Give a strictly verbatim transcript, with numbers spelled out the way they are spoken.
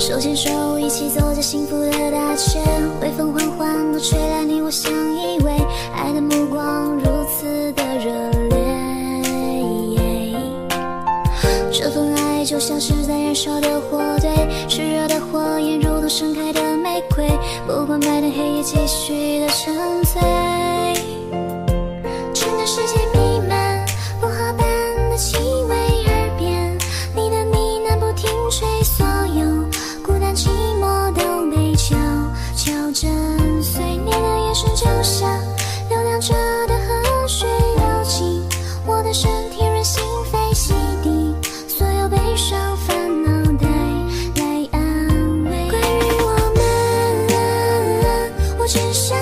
手牵手一起走在幸福的大街，微风缓缓地吹来，你我相依偎，爱的目光如此的热烈。这份爱就像是在燃烧的火堆，炽热的火焰如同盛开的玫瑰，不管白天黑夜继续的沉醉。整个世界弥漫薄荷般的气味，耳边你的呢喃不停吹，所有孤单寂寞都被悄悄震碎。你的眼神就像流淌着的河水，流进我的身体，润心扉，洗涤所有悲伤烦恼，带来安慰。关于我们，我只想